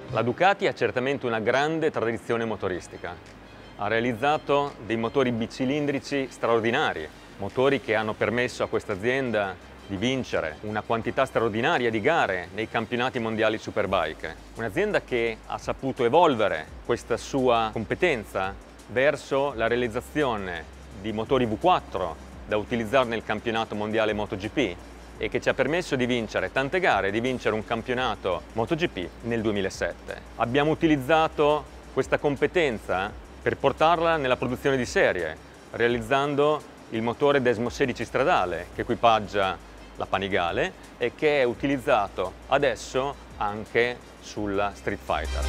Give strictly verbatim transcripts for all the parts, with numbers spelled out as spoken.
La Ducati ha certamente una grande tradizione motoristica. Ha realizzato dei motori bicilindrici straordinari, motori che hanno permesso a questa azienda di vincere una quantità straordinaria di gare nei campionati mondiali Superbike. Un'azienda che ha saputo evolvere questa sua competenza verso la realizzazione di motori V quattro da utilizzare nel campionato mondiale MotoGP e che ci ha permesso di vincere tante gare, di vincere un campionato MotoGP nel duemilasette. Abbiamo utilizzato questa competenza per portarla nella produzione di serie, realizzando il motore Desmo sedici stradale che equipaggia la Panigale e che è utilizzato adesso anche sulla Street Fighter.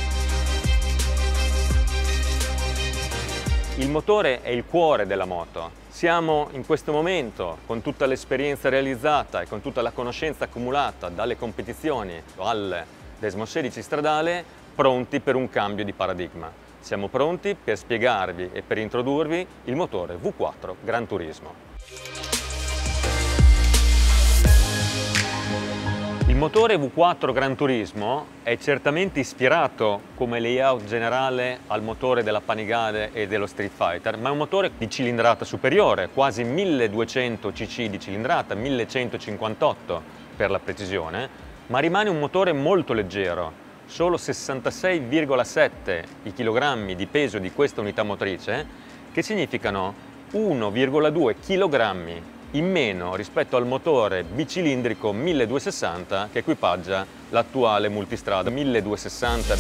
Il motore è il cuore della moto. Siamo in questo momento, con tutta l'esperienza realizzata e con tutta la conoscenza accumulata dalle competizioni al Desmo sedici stradale, pronti per un cambio di paradigma. Siamo pronti per spiegarvi e per introdurvi il motore V quattro Gran Turismo. Il motore V quattro Gran Turismo è certamente ispirato come layout generale al motore della Panigale e dello Street Fighter, ma è un motore di cilindrata superiore, quasi milleduecento cc di cilindrata, millecentocinquantotto per la precisione, ma rimane un motore molto leggero, solo sessantasei virgola sette i chilogrammi di peso di questa unità motrice, che significano uno virgola due chilogrammi in meno rispetto al motore bicilindrico milleduecentosessanta che equipaggia l'attuale multistrada milleduecentosessanta.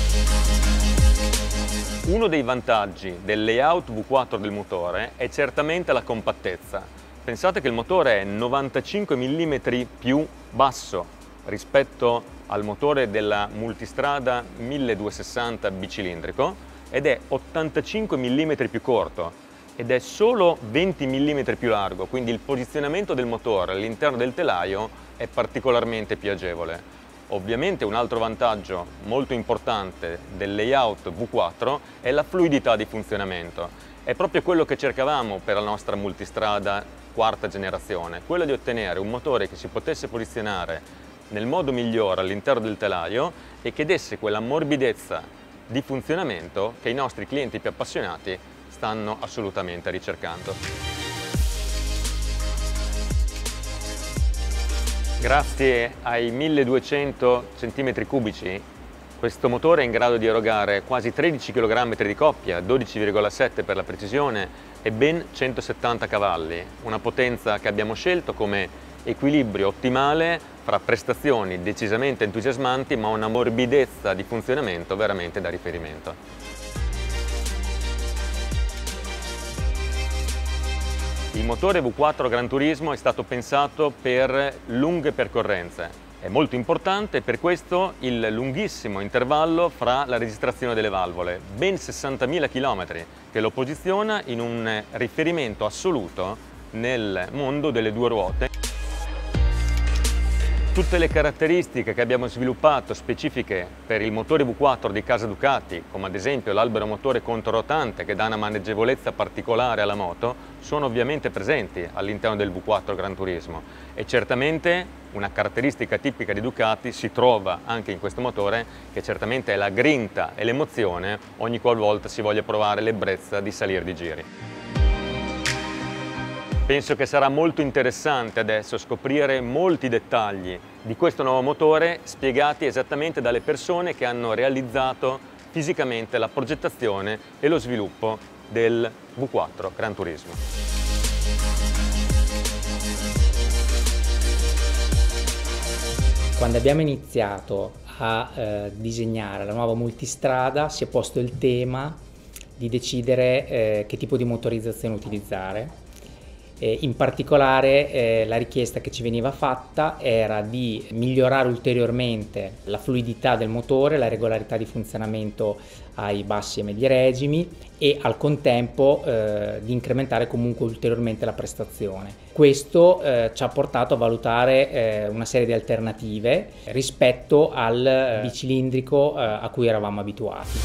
Uno dei vantaggi del layout V quattro del motore è certamente la compattezza. Pensate che il motore è novantacinque millimetri più basso rispetto al motore della multistrada milleduecentosessanta bicilindrico ed è ottantacinque millimetri più corto ed è solo venti millimetri più largo, quindi il posizionamento del motore all'interno del telaio è particolarmente più agevole. Ovviamente un altro vantaggio molto importante del layout V quattro è la fluidità di funzionamento. È proprio quello che cercavamo per la nostra multistrada quarta generazione, quello di ottenere un motore che si potesse posizionare nel modo migliore all'interno del telaio e che desse quella morbidezza di funzionamento che i nostri clienti più appassionati stanno assolutamente ricercando. Grazie ai milleduecento centimetri cubici, questo motore è in grado di erogare quasi tredici chilogrammi di coppia, dodici virgola sette per la precisione e ben centosettanta cavalli, una potenza che abbiamo scelto come equilibrio ottimale fra prestazioni decisamente entusiasmanti ma una morbidezza di funzionamento veramente da riferimento. Il motore V quattro Gran Turismo è stato pensato per lunghe percorrenze. È molto importante per questo il lunghissimo intervallo fra la registrazione delle valvole, ben sessantamila chilometri, che lo posiziona in un riferimento assoluto nel mondo delle due ruote. Tutte le caratteristiche che abbiamo sviluppato specifiche per il motore V quattro di casa Ducati, come ad esempio l'albero motore controrotante che dà una maneggevolezza particolare alla moto, sono ovviamente presenti all'interno del V quattro Gran Turismo e certamente una caratteristica tipica di Ducati si trova anche in questo motore, che certamente è la grinta e l'emozione ogni qualvolta si voglia provare l'ebbrezza di salire di giri. Penso che sarà molto interessante adesso scoprire molti dettagli di questo nuovo motore spiegati esattamente dalle persone che hanno realizzato fisicamente la progettazione e lo sviluppo del V quattro Gran Turismo. Quando abbiamo iniziato a eh, disegnare la nuova multistrada si è posto il tema di decidere eh, che tipo di motorizzazione utilizzare. Eh, in particolare eh, la richiesta che ci veniva fatta era di migliorare ulteriormente la fluidità del motore, la regolarità di funzionamento ai bassi e medi regimi e al contempo eh, di incrementare comunque ulteriormente la prestazione. Questo eh, ci ha portato a valutare eh, una serie di alternative rispetto al bicilindrico eh, a cui eravamo abituati.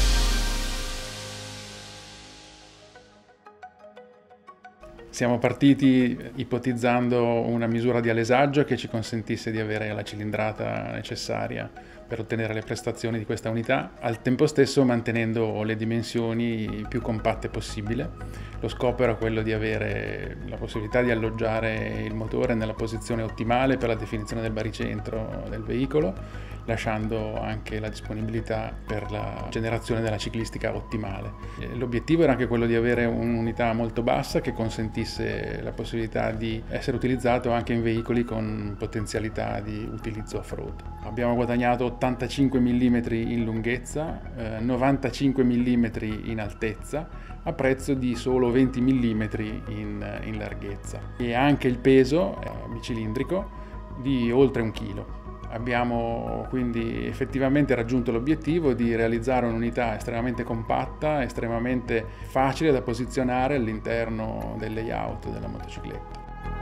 Siamo partiti ipotizzando una misura di alesaggio che ci consentisse di avere la cilindrata necessaria per ottenere le prestazioni di questa unità, al tempo stesso mantenendo le dimensioni più compatte possibile. Lo scopo era quello di avere la possibilità di alloggiare il motore nella posizione ottimale per la definizione del baricentro del veicolo, lasciando anche la disponibilità per la generazione della ciclistica ottimale. L'obiettivo era anche quello di avere un'unità molto bassa che consentisse la possibilità di essere utilizzato anche in veicoli con potenzialità di utilizzo off-road. Abbiamo guadagnato ottantacinque millimetri in lunghezza, eh, novantacinque millimetri in altezza, a prezzo di solo venti millimetri in, in larghezza, e anche il peso eh, bicilindrico di oltre un chilo. Abbiamo quindi effettivamente raggiunto l'obiettivo di realizzare un'unità estremamente compatta, estremamente facile da posizionare all'interno del layout della motocicletta.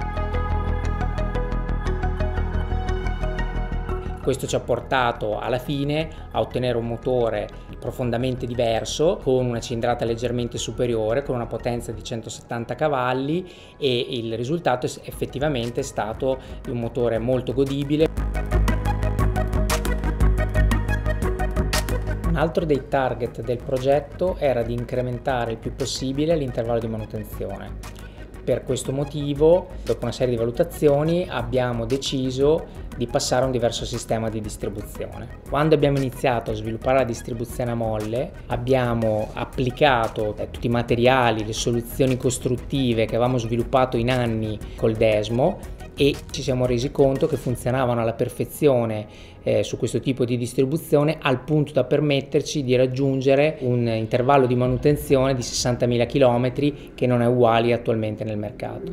Questo ci ha portato alla fine a ottenere un motore profondamente diverso, con una cilindrata leggermente superiore, con una potenza di centosettanta cavalli, e il risultato effettivamente è stato un motore molto godibile. Un altro dei target del progetto era di incrementare il più possibile l'intervallo di manutenzione. Per questo motivo, dopo una serie di valutazioni, abbiamo deciso di passare a un diverso sistema di distribuzione. Quando abbiamo iniziato a sviluppare la distribuzione a molle, abbiamo applicato eh, tutti i materiali, le soluzioni costruttive che avevamo sviluppato in anni col Desmo, e ci siamo resi conto che funzionavano alla perfezione eh, su questo tipo di distribuzione, al punto da permetterci di raggiungere un intervallo di manutenzione di sessantamila chilometri, che non è uguale attualmente nel mercato.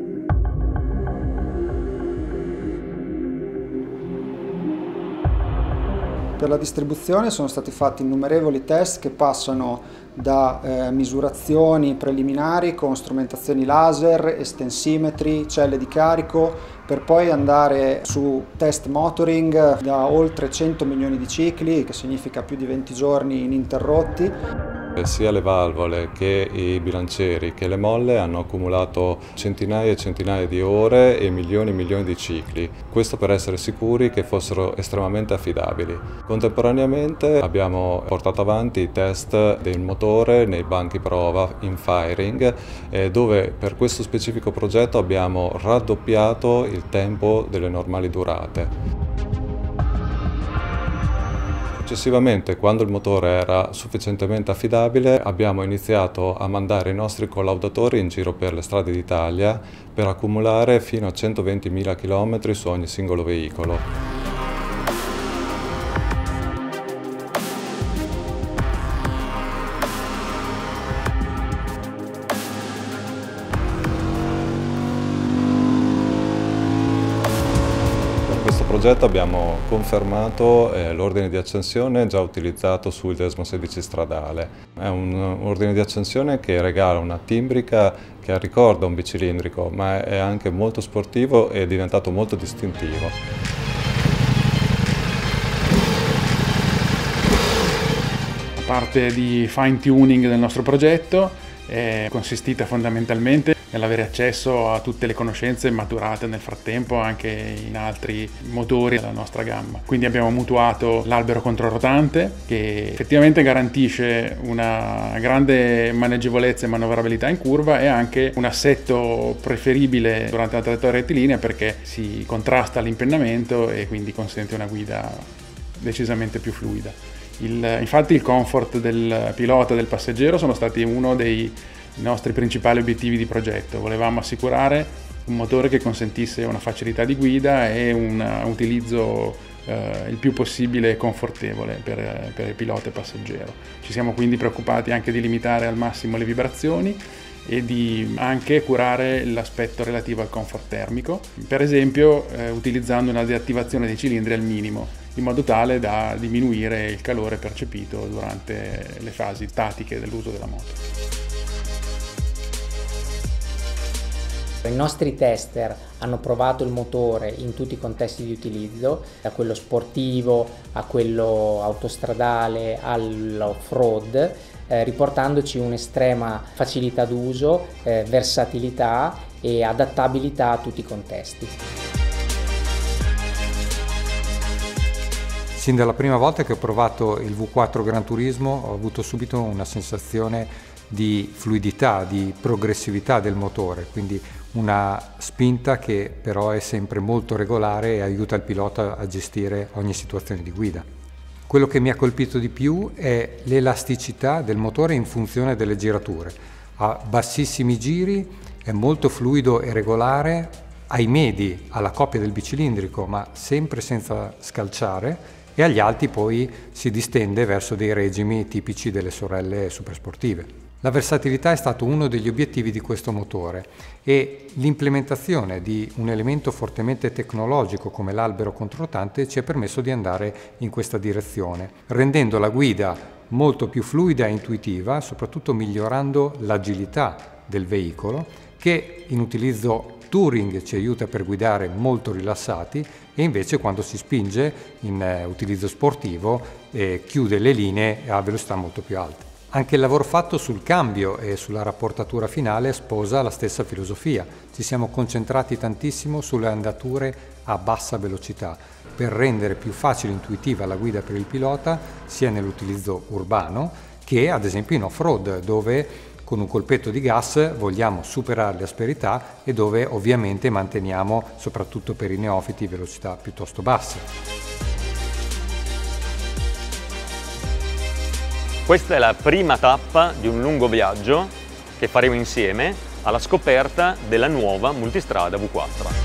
Per la distribuzione sono stati fatti innumerevoli test che passano da eh, misurazioni preliminari con strumentazioni laser, estensimetri, celle di carico, per poi andare su test motoring da oltre cento milioni di cicli, che significa più di venti giorni ininterrotti. Sia le valvole che i bilancieri che le molle hanno accumulato centinaia e centinaia di ore e milioni e milioni di cicli, questo per essere sicuri che fossero estremamente affidabili. Contemporaneamente abbiamo portato avanti i test del motore nei banchi prova in firing, eh, dove per questo specifico progetto abbiamo raddoppiato il tempo delle normali durate. Successivamente, quando il motore era sufficientemente affidabile, abbiamo iniziato a mandare i nostri collaudatori in giro per le strade d'Italia per accumulare fino a centoventimila chilometri su ogni singolo veicolo. Per questo progetto abbiamo confermato eh, l'ordine di accensione già utilizzato sul Desmo sedici stradale. È un, un ordine di accensione che regala una timbrica che ricorda un bicilindrico, ma è anche molto sportivo e è diventato molto distintivo. La parte di fine tuning del nostro progetto è consistita fondamentalmente nell'avere accesso a tutte le conoscenze maturate nel frattempo anche in altri motori della nostra gamma. Quindi abbiamo mutuato l'albero controrotante, che effettivamente garantisce una grande maneggevolezza e manovrabilità in curva, e anche un assetto preferibile durante la traiettoria rettilinea, perché si contrasta l'impennamento e quindi consente una guida decisamente più fluida. Il, infatti il comfort del pilota e del passeggero sono stati uno dei nostri principali obiettivi di progetto. Volevamo assicurare un motore che consentisse una facilità di guida e un utilizzo eh, il più possibile confortevole per, per il pilota e passeggero. Ci siamo quindi preoccupati anche di limitare al massimo le vibrazioni e di anche curare l'aspetto relativo al comfort termico, per esempio eh, utilizzando una deattivazione dei cilindri al minimo, in modo tale da diminuire il calore percepito durante le fasi statiche dell'uso della moto. I nostri tester hanno provato il motore in tutti i contesti di utilizzo, da quello sportivo a quello autostradale all'off-road, eh, riportandoci un'estrema facilità d'uso, eh, versatilità e adattabilità a tutti i contesti. sin dalla prima volta che ho provato il V quattro Gran Turismo ho avuto subito una sensazione di fluidità, di progressività del motore, quindi una spinta che però è sempre molto regolare e aiuta il pilota a gestire ogni situazione di guida. Quello che mi ha colpito di più è l'elasticità del motore in funzione delle girature. A bassissimi giri è molto fluido e regolare, ai medi alla coppia del bicilindrico ma sempre senza scalciare, e agli alti poi si distende verso dei regimi tipici delle sorelle supersportive. La versatilità è stato uno degli obiettivi di questo motore e l'implementazione di un elemento fortemente tecnologico come l'albero controrotante ci ha permesso di andare in questa direzione, rendendo la guida molto più fluida e intuitiva, soprattutto migliorando l'agilità del veicolo, che in utilizzo touring ci aiuta per guidare molto rilassati e invece quando si spinge in eh, utilizzo sportivo eh, chiude le linee a velocità molto più alte. Anche il lavoro fatto sul cambio e sulla rapportatura finale sposa la stessa filosofia. Ci siamo concentrati tantissimo sulle andature a bassa velocità per rendere più facile e intuitiva la guida per il pilota sia nell'utilizzo urbano che ad esempio in off-road, dove con un colpetto di gas vogliamo superare le asperità e dove ovviamente manteniamo, soprattutto per i neofiti, velocità piuttosto basse. Questa è la prima tappa di un lungo viaggio che faremo insieme alla scoperta della nuova multistrada V quattro.